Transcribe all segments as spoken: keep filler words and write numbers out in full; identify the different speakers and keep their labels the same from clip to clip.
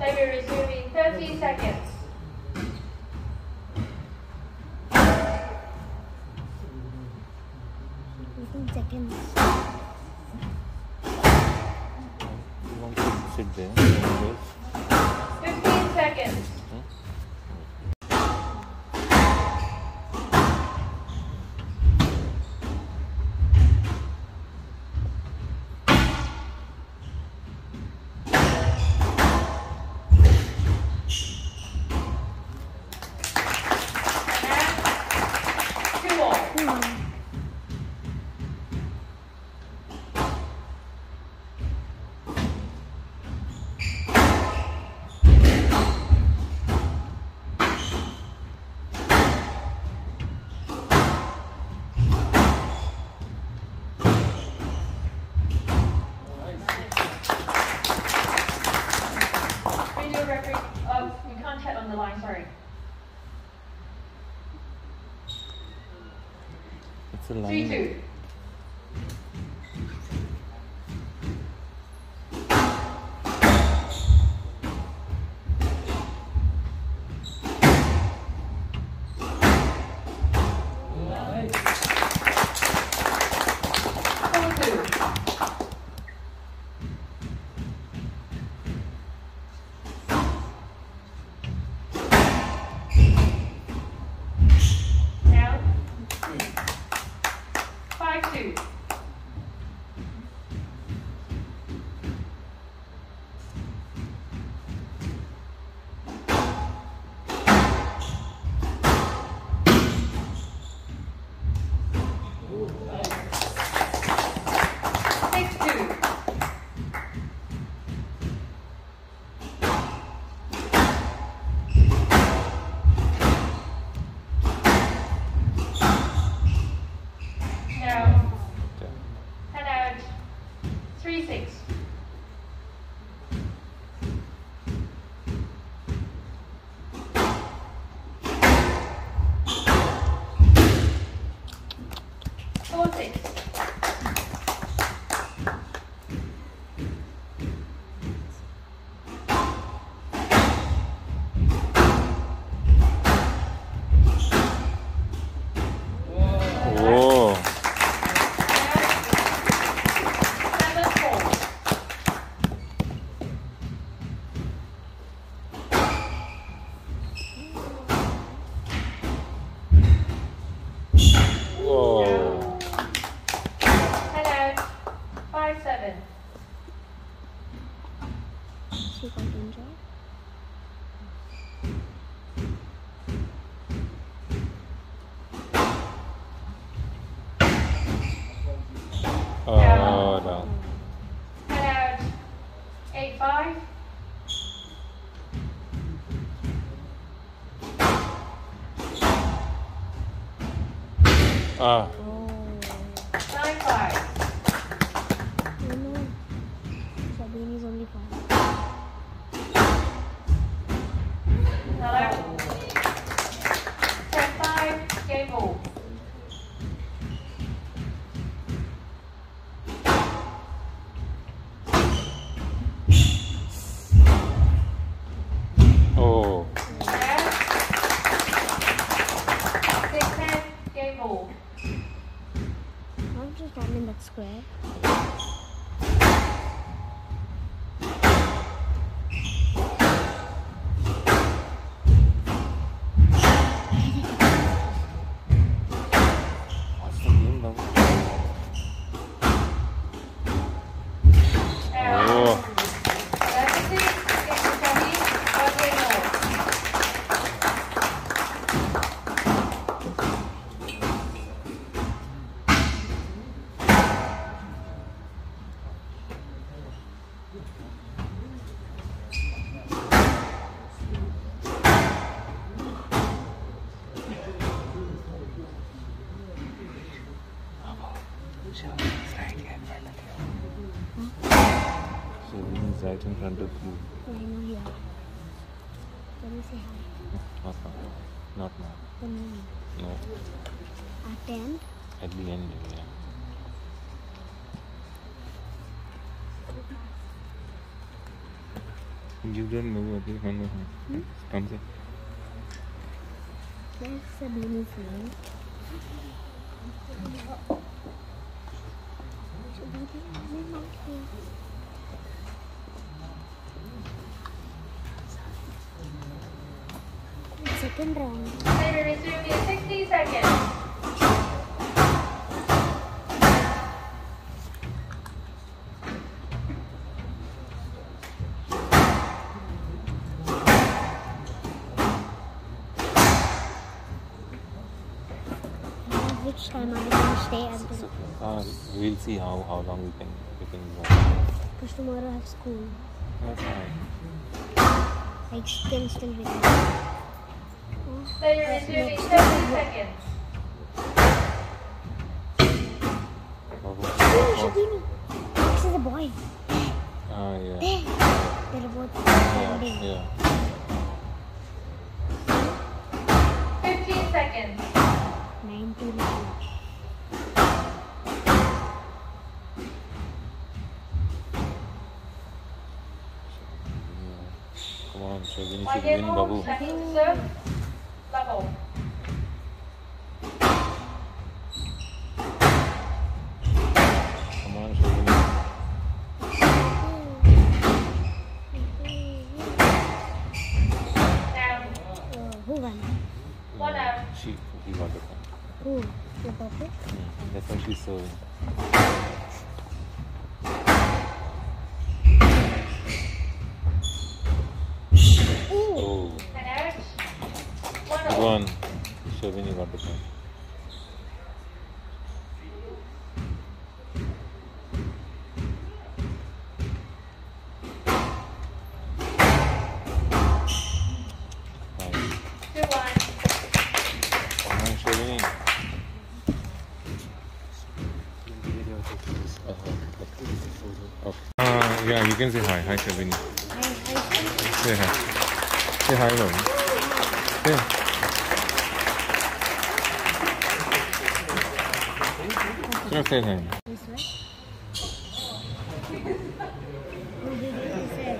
Speaker 1: Timer resuming thirty seconds.
Speaker 2: fifteen seconds.
Speaker 3: You want to sit there?
Speaker 1: fifteen seconds.
Speaker 3: It's a line.
Speaker 1: three two.
Speaker 3: Oh, no.
Speaker 1: Head out. eight five.
Speaker 3: Ah.
Speaker 1: nine five.
Speaker 2: No, no. Sherbini is only five.
Speaker 1: Hello. ten five. Game ball.
Speaker 3: Oh.
Speaker 1: six ten. Game ball.
Speaker 2: I'm just standing in that square.
Speaker 3: What's the game now? Oh. Sherbini is right in front of you.
Speaker 2: I know here. Let me say hi.
Speaker 3: Not now. Not now.
Speaker 2: The name.
Speaker 3: No.
Speaker 2: At ten.
Speaker 3: At the end, yeah. You don't move. Okay, come on.
Speaker 2: Hmm?
Speaker 3: Come here.
Speaker 2: That's Sherbini's name. Second round.
Speaker 1: Timer resume in sixty seconds.
Speaker 2: Which time are we going to stay at the...
Speaker 3: So, uh, we'll see how, how long we can we can go.
Speaker 2: Because tomorrow I have school.
Speaker 3: That's fine.
Speaker 2: I can still be there.
Speaker 1: Timer resume in seventy seconds.
Speaker 3: Oh,
Speaker 2: Oh,
Speaker 3: oh,
Speaker 2: Sherbini! This is a boy.
Speaker 3: ah, yeah.
Speaker 2: There. They're both
Speaker 3: Yeah,
Speaker 2: standing.
Speaker 3: yeah.
Speaker 1: fifteen seconds.
Speaker 2: nineteen.
Speaker 3: Come on, Sherbini
Speaker 1: One
Speaker 3: should
Speaker 1: game
Speaker 3: win,
Speaker 1: ball.
Speaker 3: Babu.
Speaker 1: Shahin serve. Level.
Speaker 3: Come on, Sherbini.
Speaker 1: Down.
Speaker 2: Uh, who won?
Speaker 1: One out.
Speaker 3: She, he got the point.
Speaker 2: Who? Your papa?
Speaker 3: Hmm. That's why she's serving. Oh,
Speaker 1: Ten out. One
Speaker 3: good
Speaker 1: out.
Speaker 3: one. Sherbini got the point. Nice.
Speaker 1: Two one.
Speaker 3: Come on, Sherbini. Okay. Uh, yeah, you can say hi. Hi, Sherbini.
Speaker 2: I, I
Speaker 3: Say hi. Say hi, Babu. Say. Just say hi.
Speaker 2: This way. Who did you say?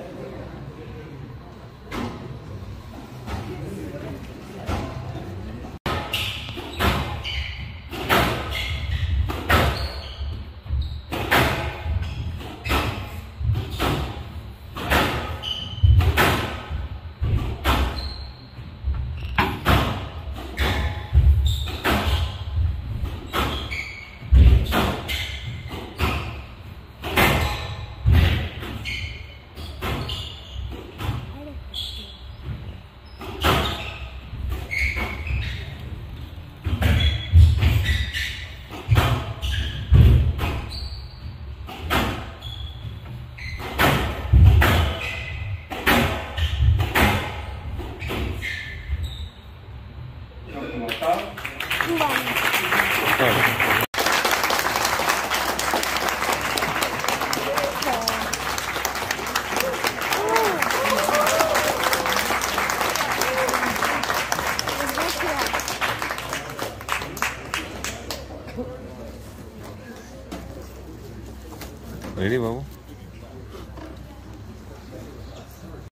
Speaker 2: Who won?
Speaker 3: Oh. Ready, Babu?